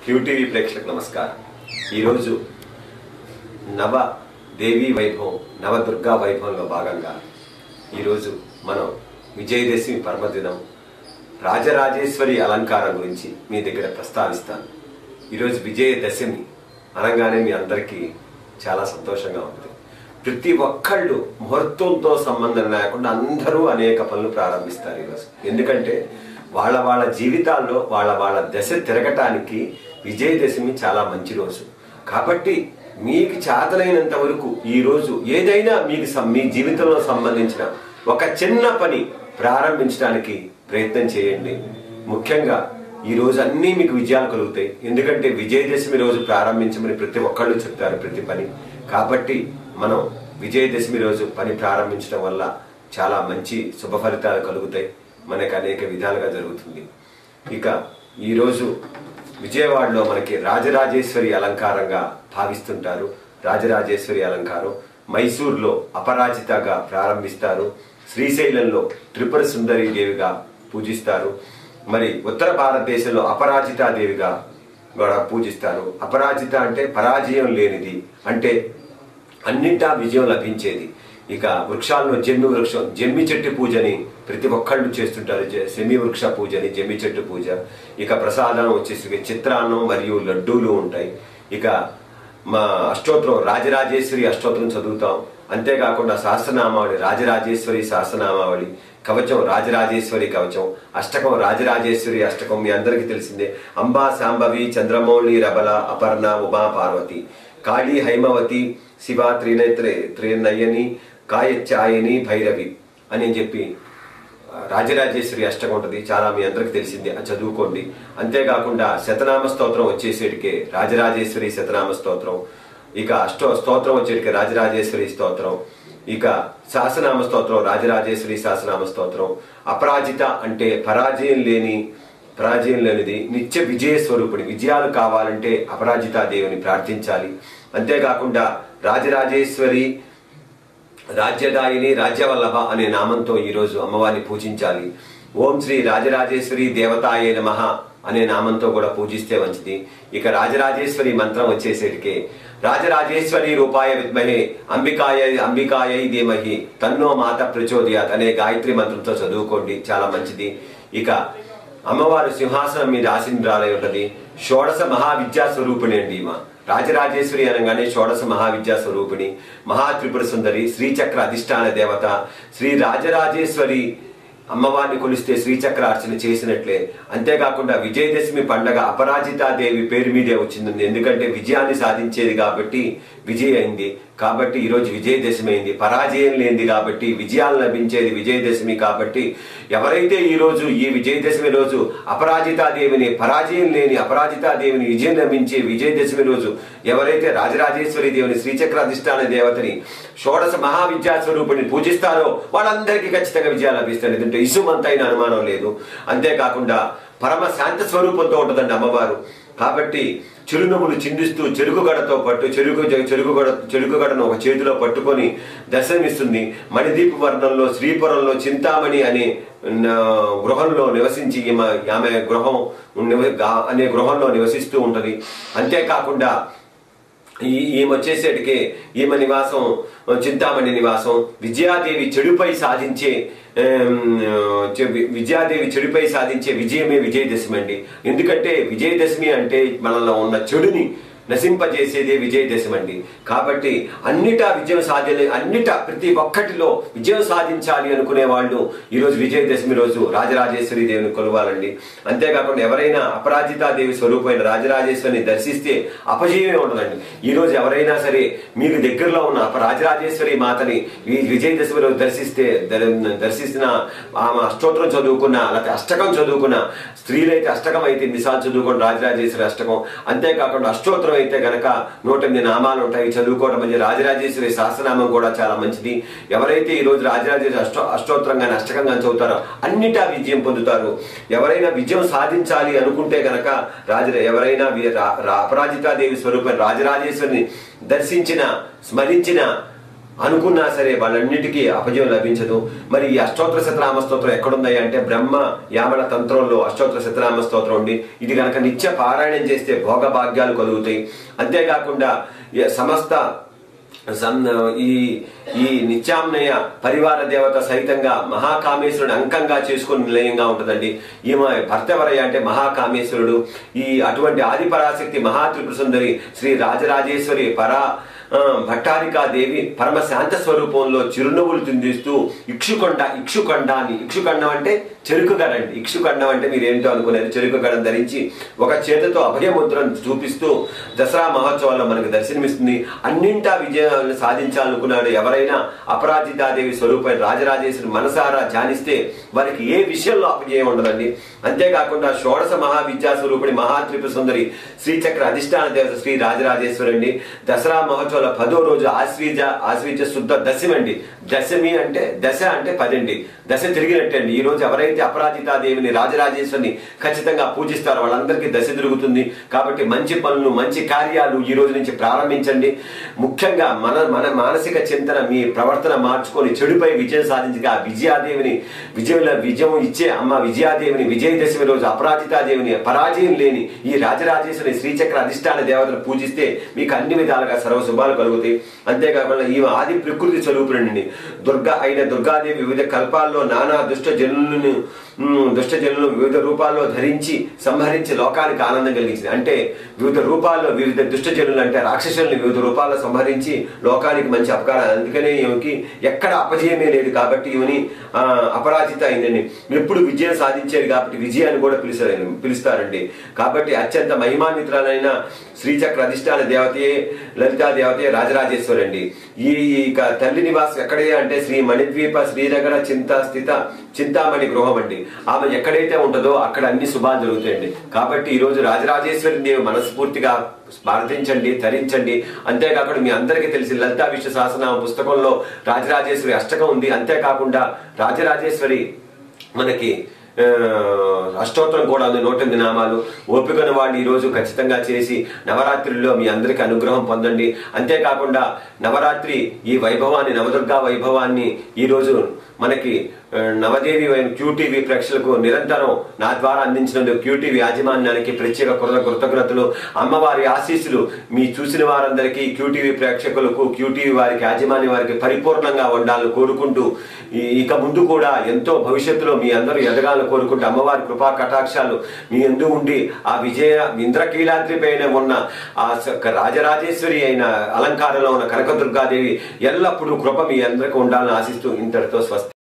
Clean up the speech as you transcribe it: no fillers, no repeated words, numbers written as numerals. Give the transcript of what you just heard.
QTV ప్రేక్షకులకు నమస్కారం. ఈరోజు నవ దేవీ వైభవం నవదుర్గా వైభవంలో భాగంగా ఈరోజు మనం విజయదశమి పర్వదినం రాజరాజేశ్వరి అలంకారం గురించి మీ దగ్గర ప్రస్తావిస్తాను. ఈరోజు విజయదశమి అనగానే మీ అందరికీ చాలా సంతోషంగా ఉంటుంది. ప్రతి ఒక్కళ్ళు ముహూర్తంతో సంబంధం లేకుండా అందరూ అనేక పనులు ప్రారంభిస్తారు ఈరోజు. ఎందుకంటే వాళ్ళ జీవితాల్లో వాళ్ళ దశ తిరగటానికి విజయదశమి చాలా మంచి రోజు. కాబట్టి మీకు చేతనైనంత వరకు ఈరోజు ఏదైనా మీ జీవితంలో సంబంధించిన ఒక చిన్న పని ప్రారంభించడానికి ప్రయత్నం చేయండి. ముఖ్యంగా ఈ రోజు అన్నీ మీకు విజయాలు కలుగుతాయి. ఎందుకంటే విజయదశమి రోజు ప్రారంభించమని ప్రతి ఒక్కళ్ళు చెప్తారు ప్రతి పని. కాబట్టి మనం విజయదశమి రోజు పని ప్రారంభించడం వల్ల చాలా మంచి శుభ ఫలితాలు కలుగుతాయి. మనకు అనేక విధాలుగా జరుగుతుంది. ఇక ఈరోజు విజయవాడలో మనకి రాజరాజేశ్వరి అలంకారంగా భావిస్తుంటారు. రాజరాజేశ్వరి అలంకారం మైసూర్లో అపరాజితగా ప్రారంభిస్తారు. శ్రీశైలంలో త్రిపుర సుందరి దేవిగా పూజిస్తారు. మరి ఉత్తర భారతదేశంలో అపరాజితాదేవిగా కూడా పూజిస్తారు. అపరాజిత అంటే పరాజయం లేనిది, అంటే అన్నింటా విజయం లభించేది. ఇక వృక్షాల్లో జమ్మి చెట్టు పూజని ప్రతి ఒక్కళ్ళు చేస్తుంటారు. సెమి వృక్ష పూజని, జమ్మి చెట్టు పూజ. ఇక ప్రసాదం వచ్చేసి చిత్రాన్నం మరియు లడ్డూలు ఉంటాయి. ఇక మా అష్టోత్తరం రాజరాజేశ్వరి అష్టోత్తరం చదువుతాం. అంతేకాకుండా సహస్రనామావళి రాజరాజేశ్వరి సహస్రనామావళి, కవచం రాజరాజేశ్వరి కవచం, అష్టకం రాజరాజేశ్వరి అష్టకం మీ అందరికీ తెలిసిందే. అంబా శాంభవి చంద్రమౌళి రబల అపర్ణ ఉమా పార్వతి, కాళీ హైమవతి శివ త్రినయని కాయచ్చాయని భైరవి అని చెప్పి రాజరాజేశ్వరి అష్టకం ఉంటుంది. చాలా మీ అందరికి తెలిసిందే, అది చదువుకోండి. అంతేకాకుండా శతనామ స్తోత్రం వచ్చేసేటికే రాజరాజేశ్వరి శతనామ స్తోత్రం, ఇక స్తోత్రం వచ్చేటికే రాజరాజేశ్వరి స్తోత్రం, ఇక సహస్రనామ స్తోత్రం రాజరాజేశ్వరి సహస్రనామ స్తోత్రం. అపరాజిత అంటే పరాజయం లేనిది, నిత్య విజయ స్వరూపుడి. విజయాలు కావాలంటే అపరాజితాదేవిని ప్రార్థించాలి. అంతేకాకుండా రాజరాజేశ్వరి రాజ్యదాయిని రాజ్యవల్లభ అనే నామంతో ఈరోజు అమ్మవారిని పూజించాలి. ఓం శ్రీ రాజరాజేశ్వరి దేవతాయే నమః అనే నామంతో కూడా పూజిస్తే మంచిది. ఇక రాజరాజేశ్వరి మంత్రం వచ్చేసరికి రాజరాజేశ్వరి రూపాయ విద్మహే అంబికాయై ధీమహి తన్నో మాత ప్రచోదయాత్ అనే గాయత్రి మంత్రంతో చదువుకోండి, చాలా మంచిది. ఇక అమ్మవారు సింహాసనం మీద ఆసీనురాలై ఉంటది. షోడశ మహావిద్యా స్వరూపిణి అండి. రాజరాజేశ్వరి అనగానే షోడశ మహావిద్యా స్వరూపిణి, మహాత్రిపుర సుందరి, శ్రీచక్ర అధిష్టాన దేవత. శ్రీ రాజరాజేశ్వరి అమ్మవారిని కొలిస్తే శ్రీచక్ర అర్చన చేసినట్లే. అంతేకాకుండా విజయదశమి పండగ అపరాజితాదేవి పేరు మీదే వచ్చింది. ఎందుకంటే విజయాన్ని సాధించేది కాబట్టి విజయ అయింది. కాబట్టి ఈరోజు విజయదశమి అయింది. పరాజయం లేనిది కాబట్టి విజయాలు లభించేది విజయదశమి. కాబట్టి ఎవరైతే ఈరోజు ఈ విజయదశమి రోజు అపరాజితాదేవిని, పరాజయం లేని అపరాజితాదేవిని విజయం లభించే విజయదశమి రోజు ఎవరైతే రాజరాజేశ్వరి దేవిని, శ్రీచక్ర అధిష్టాన దేవతని, షోడశ మహావిద్యా స్వరూపిణిని పూజిస్తారో వాళ్ళందరికీ ఖచ్చితంగా విజయాలు లభిస్తాయి. ఎందుకంటే ఇసుమంతైన అనుమానం లేదు. అంతేకాకుండా పరమ శాంత స్వరూపంతో ఉంటుందండి అమ్మవారు. కాబట్టి చిరునవ్వులు చిందిస్తూ చెరుకుగడతో పట్టు చెరుకుగడను ఒక చేతిలో పట్టుకొని దర్శనమిస్తుంది. మణిదీప వర్ణంలో శ్రీపురంలో చింతామణి అనే గృహంలో నివసించి ఆమె గృహంలో నివసిస్తూ ఉంటది. అంతేకాకుండా ఈమె వచ్చేసేటికి ఈమె నివాసం చింతామణి నివాసం. విజయాదేవి చెడుపై సాధించే విజయమే విజయదశమి అండి. ఎందుకంటే విజయదశమి అంటే మనలో ఉన్న చెడుని నశింపజేసేదే విజయదశమి అండి. కాబట్టి ప్రతి ఒక్కటిలో విజయం సాధించాలి అనుకునే వాళ్ళు ఈరోజు విజయదశమి రోజు రాజరాజేశ్వరి దేవిని కొలవాలండి. అంతేకాకుండా ఎవరైనా అపరాజితాదేవి స్వరూపమైన రాజరాజేశ్వరిని దర్శిస్తే అపజయమే ఉండదండి. ఈరోజు ఎవరైనా సరే మీకు దగ్గరలో ఉన్న రాజరాజేశ్వరి మాతని విజయదశమి రోజు దర్శిస్తున్న ఆమె అష్టోత్తరం చదువుకున్న, లేకపోతే అష్టకం చదువుకున్న, స్త్రీలైతే అష్టకం అయితే మిసాలు చదువుకోండి రాజరాజేశ్వరి అష్టకం. అంతేకాకుండా అష్టోత్తరం అయితే గనక 108 నామాలు ఉంటాయి, చదువుకోవడం మంచిది. రాజరాజేశ్వరి సహస్రనామం కూడా చాలా మంచిది. ఎవరైతే ఈ రోజు రాజరాజేశ్వరి అష్టోత్తరం కానీ అష్టకం కానీ చదువుతారో అన్నిటా విజయం పొందుతారు. ఎవరైనా విజయం సాధించాలి అనుకుంటే గనక ఎవరైనా అపరాజితాదేవి స్వరూపం రాజరాజేశ్వరిని దర్శించిన, స్మరించిన అనుకున్నా సరే వాళ్ళన్నిటికీ అపజయం లభించదు. మరి ఈ అష్టోత్తర శతనామ స్తోత్రం ఎక్కడుంది అంటే బ్రహ్మ యామన తంత్రంలో అష్టోత్తర శతనామ స్తోత్రం ఉంది. ఇది కనుక నిత్య పారాయణం చేస్తే భోగభాగ్యాలు కలుగుతాయి. అంతేకాకుండా సమస్త ఈ నిత్యామ్నయ పరివార దేవత సహితంగా మహాకామేశ్వరుడు అంకంగా చేసుకుని నిలయంగా ఉంటుందండి. ఈమె భర్త ఎవరయ్య అంటే మహాకామేశ్వరుడు. ఈ అటువంటి ఆదిపరాశక్తి మహాత్రిపుర సుందరి శ్రీ రాజరాజేశ్వరి భట్టారికాదేవి పరమ శాంత స్వరూపంలో చిరునవ్వులు చిందిస్తూ ఇక్షుఖండం అంటే చెరుకు గడండి. ఇక్షుఖండం అంటే మీరు ఏంటో అనుకునేది చెరుకు గడం ధరించి ఒక చేతితో అభయముద్రను చూపిస్తూ దసరా మహోత్సవాల్లో మనకు దర్శనమిస్తుంది. అన్నింటా విజయాలను సాధించాలనుకున్నాడు ఎవరైనా అపరాజితాదేవి స్వరూపమైన రాజరాజేశ్వరి మనసారా ధ్యానిస్తే వారికి ఏ విషయంలో అపజయం ఉండదండి. అంతేకాకుండా షోడశ మహావిద్యా స్వరూపిణి మహాత్రిపుర సుందరి శ్రీచక్ర అధిష్టాన దేవత శ్రీ రాజరాజేశ్వరి అండి. దసరా మహోత్సవాల 10వ రోజు ఆశ్వీజ శుద్ధ దశమి అండి. దశమి అంటే దశ అంటే 10 అండి. దశ తిరిగినట్టే అండి. ఈ రోజు ఎవరైతే అపరాజితాదేవిని రాజరాజేశ్వరిని ఖచ్చితంగా పూజిస్తారో వాళ్ళందరికీ దశ తిరుగుతుంది. కాబట్టి మంచి పనులు మంచి కార్యాలు ఈ రోజు నుంచి ప్రారంభించండి. ముఖ్యంగా మన మానసిక చింతన మీ ప్రవర్తన మార్చుకొని చెడుపై విజయం సాధించగా విజయాదేవిని విజయం ఇచ్చే అమ్మ విజయాదేవిని విజయదశమి రోజు అపరాజితాదేవిని పరాజయం లేని ఈ రాజరాజేశ్వరి శ్రీచక్ర అధిష్టాన దేవతను పూజిస్తే మీకు అన్ని విధాలుగా సర్వశుభాలు కలుగుతాయి. అంతేకాకుండా ఈ ఆది ప్రకృతి స్వరూపుడండి. దుర్గాదేవి వివిధ కల్పాల్లో నానా దుష్ట జనులను వివిధ రూపాల్లో ధరించి సంహరించి లోకానికి ఆనందం కలిగించింది. అంటే వివిధ రూపాల్లో వివిధ దుష్ట జనులు అంటే రాక్షసుల్ని వివిధ రూపాల్లో సంహరించి లోకానికి మంచి అపకారం. అందుకనే ఈమెకి ఎక్కడ అపజయమే లేదు కాబట్టి ఈమెని అపరాజిత అయిందండి. ఎప్పుడు విజయం సాధించేది కాబట్టి విజయాన్ని కూడా పిలుస్తారండి. కాబట్టి అత్యంత మహిమాన్వితురాలైన శ్రీచక్ర అధిష్టాన దేవతయే లలితా దేవతయే రాజరాజేశ్వరి అండి. ఈ తల్లి నివాసం ఎక్కడే అంటే శ్రీ మణిద్వీప శ్రీనగర చింతామణి గృహం అండి. ఆమె ఎక్కడైతే ఉంటుందో అక్కడ అన్ని శుభాలు జరుగుతాయండి. కాబట్టి ఈ రోజు రాజరాజేశ్వరిని మనస్ఫూర్తిగా ప్రార్థించండి, ధరించండి. అంతేకాకుండా మీ అందరికీ తెలిసి లలితా విష్ణు సహస్రనామ పుస్తకంలో రాజరాజేశ్వరి అష్టకం ఉంది. అంతేకాకుండా రాజరాజేశ్వరి మనకి అష్టోత్తరం కూడా ఉంది. 108 నామాలు. ఓపికను వాళ్ళు ఈ రోజు ఖచ్చితంగా చేసి నవరాత్రిలో మీ అందరికి అనుగ్రహం పొందండి. అంతేకాకుండా నవరాత్రి ఈ వైభవాన్ని నవదుర్గా వైభవాన్ని ఈ రోజు మనకి నవదేవి క్యూటీవీ ప్రేక్షకులకు నిరంతరం నా ద్వారా అందించినందుకు క్యూటీవీ యాజమాన్యానికి ప్రత్యేక కృతజ్ఞతలు. అమ్మవారి ఆశీస్సులు మీ చూసిన వారందరికీ క్యూటీవీ ప్రేక్షకులకు క్యూటీవీ వారికి యాజమాన్య వారికి పరిపూర్ణంగా ఉండాలని కోరుకుంటూ ఇక ముందు కూడా ఎంతో భవిష్యత్తులో మీ అందరూ ఎదగాలని కోరుకుంటూ అమ్మవారి కృపా కటాక్షాలు మీ ఎందు ఉండి ఆ ఇంద్రకీలాద్రి పైన ఉన్న ఆ రాజరాజేశ్వరి అయిన అలంకారంలో ఉన్న కనకదుర్గాదేవి ఎల్లప్పుడూ కృప మీ అందరికీ ఉండాలని ఆశిస్తూ ఇంతటితో స్వస్తి.